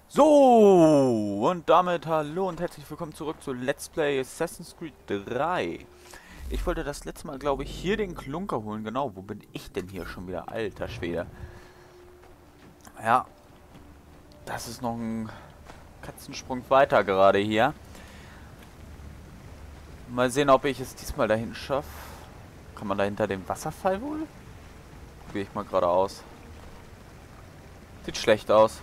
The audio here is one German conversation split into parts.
So, und damit hallo und herzlich willkommen zurück zu Let's Play Assassin's Creed 3. Ich wollte das letzte Mal, glaube ich, hier den Klunker holen. Genau, wo bin ich denn hier schon wieder? Alter Schwede. Ja, das ist noch ein Katzensprung weiter gerade hier. Mal sehen, ob ich es diesmal dahin schaffe. Kann man da hinter dem Wasserfall wohl? Probiere ich mal gerade aus. Sieht schlecht aus.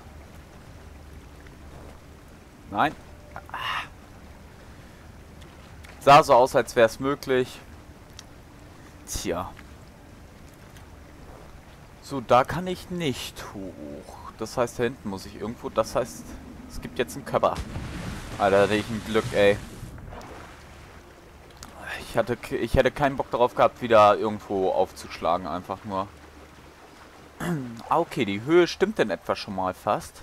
Nein. Sah so aus, als wäre es möglich. Tja. So, da kann ich nicht hoch. Das heißt, da hinten muss ich irgendwo... Das heißt, es gibt jetzt einen Körper. Alter, hatte ich ein Glück, ey. Ich hätte keinen Bock darauf gehabt, wieder irgendwo aufzuschlagen, einfach nur. Ah, okay, die Höhe stimmt denn etwa schon mal fast.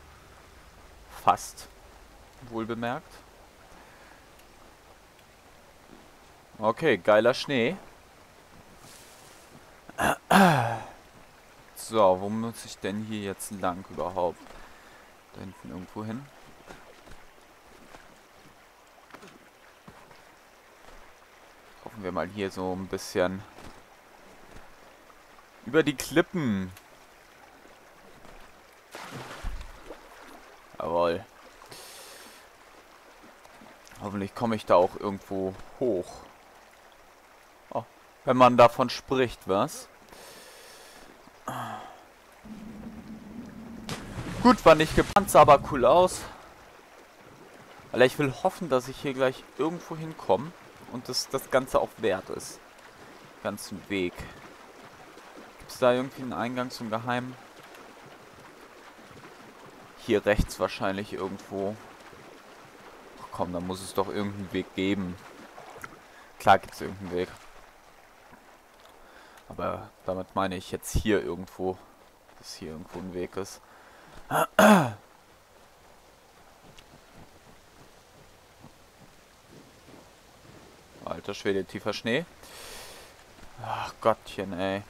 Fast. Wohlbemerkt. Okay, geiler Schnee. So, wo muss ich denn hier jetzt lang überhaupt? Da hinten irgendwo hin. Hoffen wir mal hier so ein bisschen über die Klippen. Jawohl. Hoffentlich komme ich da auch irgendwo hoch. Oh, wenn man davon spricht, was? Gut, war nicht geplant, sah aber cool aus. Weil ich will hoffen, dass ich hier gleich irgendwo hinkomme und das Ganze auch wert ist. Ganzen Weg. Gibt es da irgendwie einen Eingang zum Geheimen? Hier rechts wahrscheinlich irgendwo. Ach komm, da muss es doch irgendeinen Weg geben. Klar gibt es irgendeinen Weg. Aber damit meine ich jetzt hier irgendwo, dass hier irgendwo ein Weg ist. Alter Schwede, tiefer Schnee. Ach Gottchen, ey.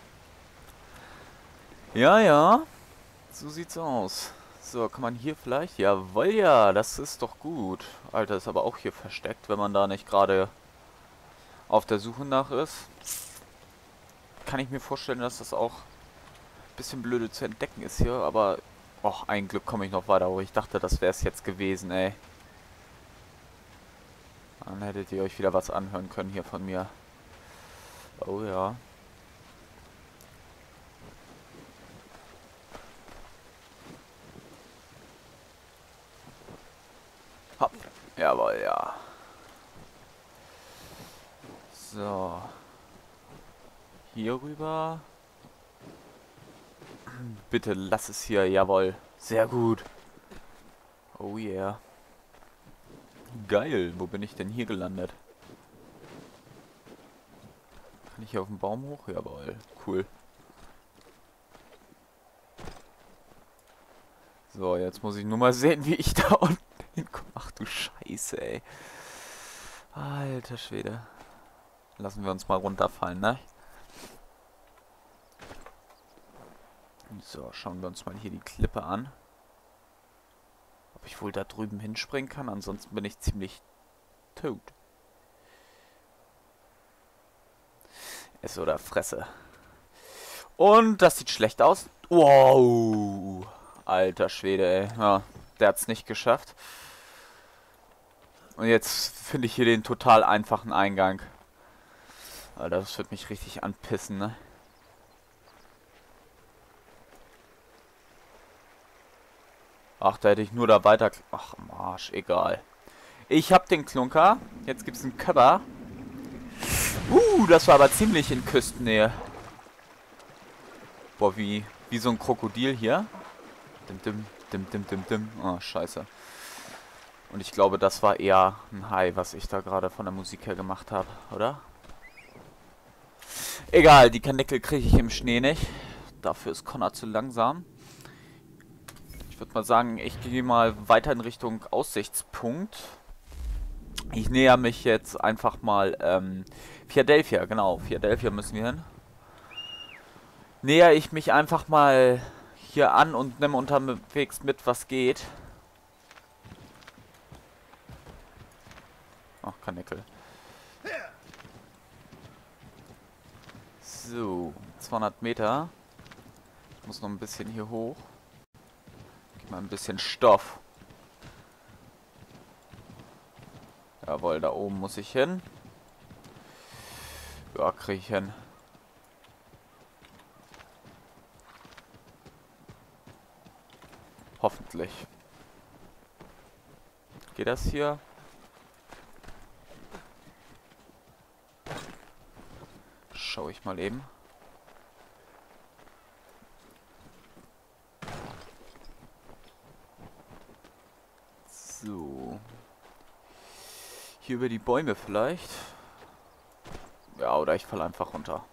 Ja, ja. So sieht's aus. So, kann man hier vielleicht? Jawohl, ja, das ist doch gut. Alter, ist aber auch hier versteckt, wenn man da nicht gerade auf der Suche nach ist. Kann ich mir vorstellen, dass das auch ein bisschen blöde zu entdecken ist hier, aber... Och, ein Glück komme ich noch weiter, aber ich dachte, das wäre es jetzt gewesen, ey. Dann hättet ihr euch wieder was anhören können hier von mir. Oh ja. Hopp. Jawohl, ja. So. Hier rüber. Bitte lass es hier, jawohl. Sehr gut. Oh yeah. Geil, wo bin ich denn hier gelandet? Kann ich hier auf den Baum hoch? Jawohl, cool. So, jetzt muss ich nur mal sehen, wie ich da unten hinkomme. Ach du Scheiße, ey. Alter Schwede. Lassen wir uns mal runterfallen, ne? So, schauen wir uns mal hier die Klippe an. Ob ich wohl da drüben hinspringen kann, ansonsten bin ich ziemlich tot. Esse oder fresse. Und das sieht schlecht aus. Wow. Alter Schwede, ey. Ja, der hat's nicht geschafft. Und jetzt finde ich hier den total einfachen Eingang. Alter, das wird mich richtig anpissen, ne? Ach, da hätte ich nur da weiter... Ach, Marsch, egal. Ich hab den Klunker. Jetzt gibt's einen Köpper. Das war aber ziemlich in Küstennähe. Boah, wie so ein Krokodil hier. Dim, dim, dim, dim, dim, dim. Oh, scheiße. Und ich glaube, das war eher ein Hai, was ich da gerade von der Musik her gemacht habe, oder? Egal, die Kanickel kriege ich im Schnee nicht. Dafür ist Connor zu langsam. Ich würde mal sagen, ich gehe mal weiter in Richtung Aussichtspunkt. Ich näher mich jetzt einfach mal, Philadelphia, genau, Philadelphia müssen wir hin. Näher ich mich einfach mal hier an und nimm unterwegs mit, was geht. Ach, kein Nickel. So, 200 Meter. Ich muss noch ein bisschen hier hoch. Gib mal ein bisschen Stoff. Jawohl, da oben muss ich hin. Ja, krieg ich hin. Hoffentlich. Geht das hier? Schau ich mal eben. So. Hier über die Bäume vielleicht. Ja, oder ich falle einfach runter.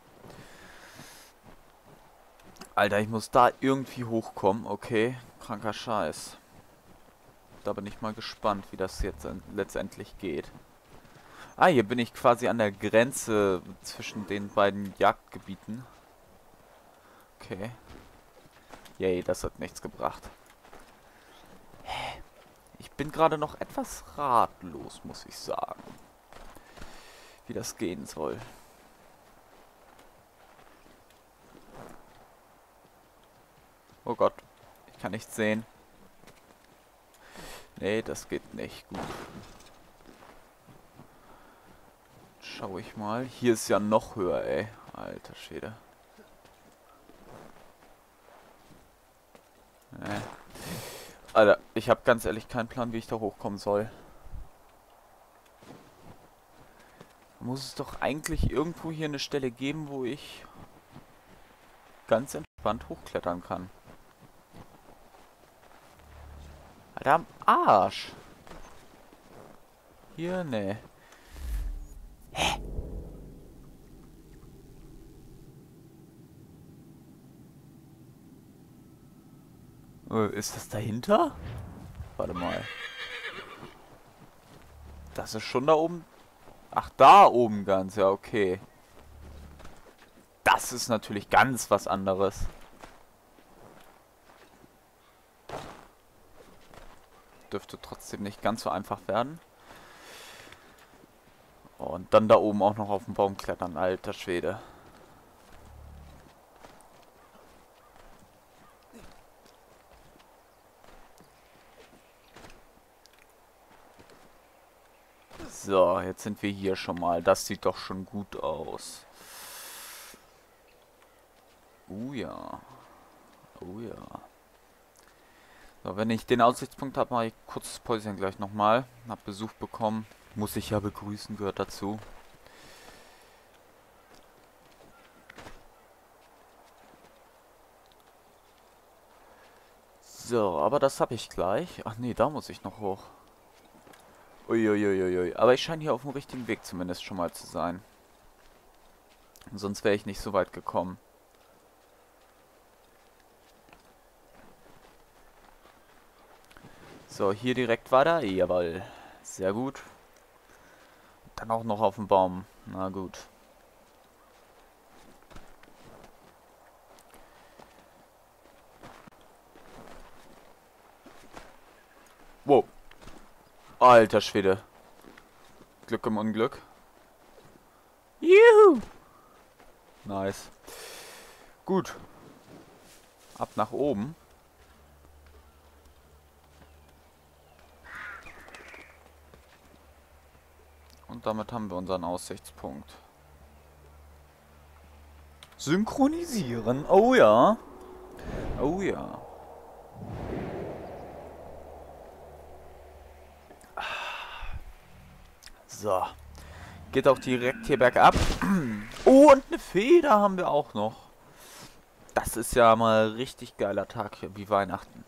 Alter, ich muss da irgendwie hochkommen. Okay, kranker Scheiß. Da bin ich mal gespannt, wie das jetzt letztendlich geht. Ah, hier bin ich quasi an der Grenze zwischen den beiden Jagdgebieten. Okay. Yay, das hat nichts gebracht. Ich bin gerade noch etwas ratlos, muss ich sagen. Wie das gehen soll. Oh Gott, ich kann nichts sehen. Nee, das geht nicht. Gut. Schau ich mal. Hier ist ja noch höher, ey. Alter Schwede. Nee. Alter, ich habe ganz ehrlich keinen Plan, wie ich da hochkommen soll. Muss es doch eigentlich irgendwo hier eine Stelle geben, wo ich ganz entspannt hochklettern kann. Alter, am Arsch. Hier, ne. Hä? Ist das dahinter? Warte mal. Das ist schon da oben. Ach, da oben ganz. Ja, okay. Das ist natürlich ganz was anderes. Dürfte trotzdem nicht ganz so einfach werden. Und dann da oben auch noch auf den Baum klettern. Alter Schwede. So, jetzt sind wir hier schon mal. Das sieht doch schon gut aus. Ja. Oh ja. So, wenn ich den Aussichtspunkt habe, mache ich kurzes Päuschen gleich nochmal. Hab Besuch bekommen. Muss ich ja begrüßen, gehört dazu. So, aber das habe ich gleich. Ach nee, da muss ich noch hoch. Uiuiuiui. Aber ich scheine hier auf dem richtigen Weg zumindest schon mal zu sein. Sonst wäre ich nicht so weit gekommen. So, hier direkt weiter. Jawohl. Sehr gut. Dann auch noch auf dem Baum. Na gut. Wow. Alter Schwede. Glück im Unglück. Juhu. Nice. Gut. Ab nach oben. Und damit haben wir unseren Aussichtspunkt. Synchronisieren. Oh ja. Oh ja. So. Geht auch direkt hier bergab. Oh, und eine Feder haben wir auch noch. Das ist ja mal ein richtig geiler Tag hier, wie Weihnachten.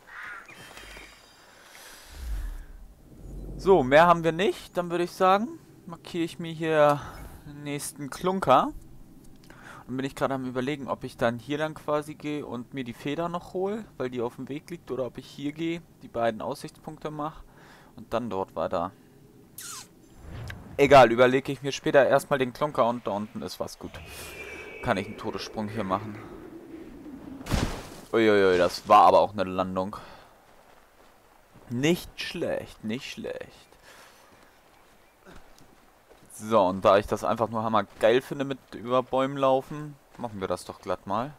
So, mehr haben wir nicht. Dann würde ich sagen, markiere ich mir hier den nächsten Klunker. Dann bin ich gerade am Überlegen, ob ich dann hier dann quasi gehe und mir die Feder noch hole, weil die auf dem Weg liegt, oder ob ich hier gehe, die beiden Aussichtspunkte mache und dann dort weiter. Egal, überlege ich mir später erstmal den Klunker und da unten ist was gut. Kann ich einen Todessprung hier machen. Uiuiui, das war aber auch eine Landung. Nicht schlecht, nicht schlecht. So, und da ich das einfach nur hammer geil finde mit über Bäumen laufen, machen wir das doch glatt mal.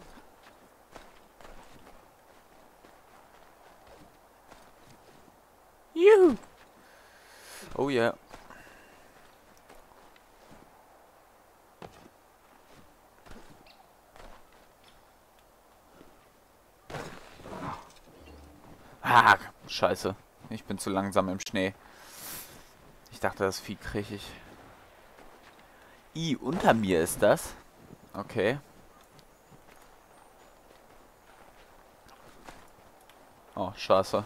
Juhu! Oh yeah. Ah, scheiße. Ich bin zu langsam im Schnee. Ich dachte, das Vieh krieg ich. Unter mir ist das. Okay. Oh, scheiße.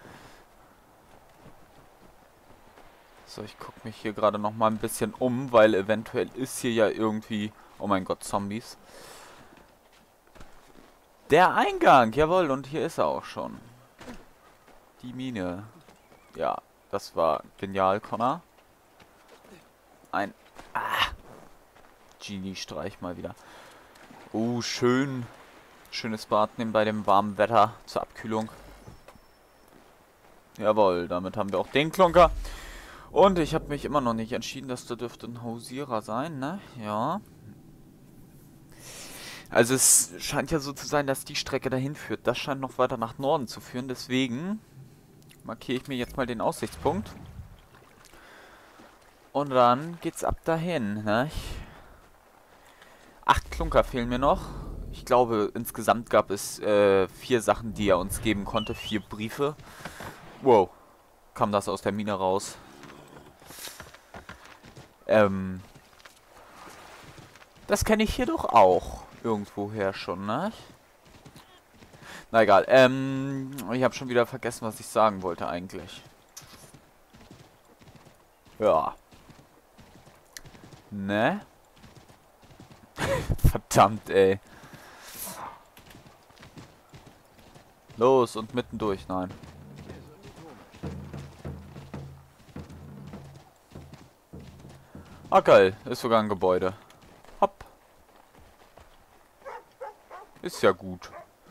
So, ich gucke mich hier gerade noch mal ein bisschen um, weil eventuell ist hier ja irgendwie... Oh mein Gott, Zombies. Der Eingang, jawohl, und hier ist er auch schon. Die Mine. Ja, das war genial, Connor. Ein... Ah! Genie-Streich mal wieder. Oh, schön. Schönes Bad nehmen bei dem warmen Wetter zur Abkühlung. Jawohl, damit haben wir auch den Klunker. Und ich habe mich immer noch nicht entschieden, dass da dürfte ein Hausierer sein, ne? Ja. Also es scheint ja so zu sein, dass die Strecke dahin führt. Das scheint noch weiter nach Norden zu führen. Deswegen markiere ich mir jetzt mal den Aussichtspunkt. Und dann geht's ab dahin, ne? 8 Klunker fehlen mir noch. Ich glaube, insgesamt gab es 4 Sachen, die er uns geben konnte. 4 Briefe. Wow. Kam das aus der Mine raus. Das kenne ich hier doch auch. Irgendwoher schon, ne? Na egal. Ich habe schon wieder vergessen, was ich sagen wollte eigentlich. Ja. Ne? Verdammt, ey. Los und mittendurch, nein. Ah, geil. Ist sogar ein Gebäude. Hopp. Ist ja gut.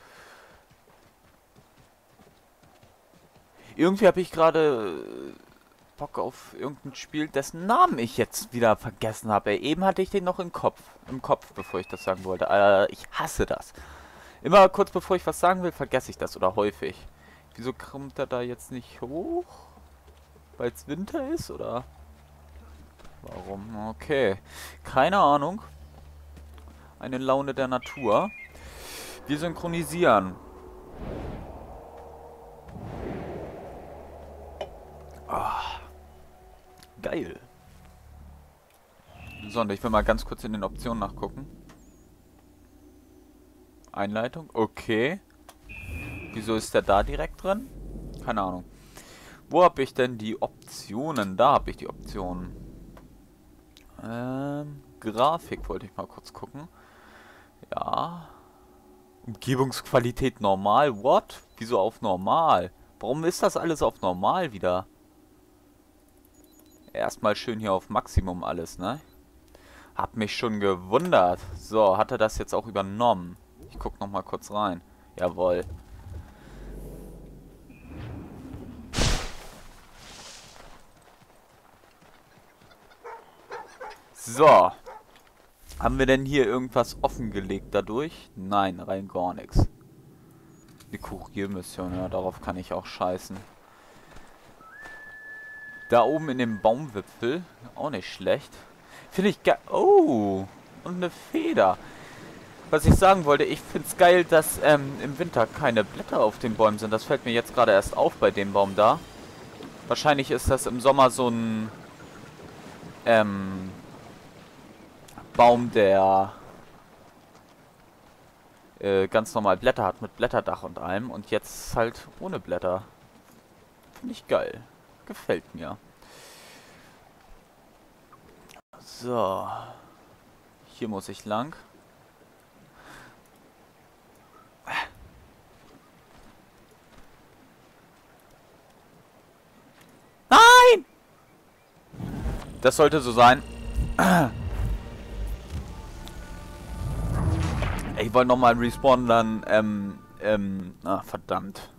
Irgendwie habe ich gerade Bock auf irgendein Spiel, dessen Namen ich jetzt wieder vergessen habe. Eben hatte ich den noch im Kopf, bevor ich das sagen wollte. Ich hasse das. Immer kurz bevor ich was sagen will, vergesse ich das oder häufig. Wieso kommt er da jetzt nicht hoch? Weil es Winter ist oder? Warum? Okay. Keine Ahnung. Eine Laune der Natur. Wir synchronisieren. Ah, geil. So, und ich will mal ganz kurz in den Optionen nachgucken. Einleitung. Okay. Wieso ist der da direkt drin? Keine Ahnung. Wo habe ich denn die Optionen? Da habe ich die Optionen. Grafik wollte ich mal kurz gucken. Ja. Umgebungsqualität normal. What? Wieso auf normal? Warum ist das alles auf normal wieder? Erstmal schön hier auf Maximum alles, ne? Hab mich schon gewundert. So, hat er das jetzt auch übernommen? Ich guck noch mal kurz rein. Jawohl. So. Haben wir denn hier irgendwas offengelegt dadurch? Nein, rein gar nichts. Die Kuriermission, ja, darauf kann ich auch scheißen. Da oben in dem Baumwipfel, auch nicht schlecht. Finde ich geil. Oh, und eine Feder. Was ich sagen wollte, ich finde es geil, dass im Winter keine Blätter auf den Bäumen sind. Das fällt mir jetzt gerade erst auf bei dem Baum da. Wahrscheinlich ist das im Sommer so ein Baum, der ganz normal Blätter hat, mit Blätterdach und allem. Und jetzt halt ohne Blätter. Finde ich geil. Gefällt mir. So. Hier muss ich lang. Nein! Das sollte so sein. Ich wollte nochmal respawnen, dann, verdammt.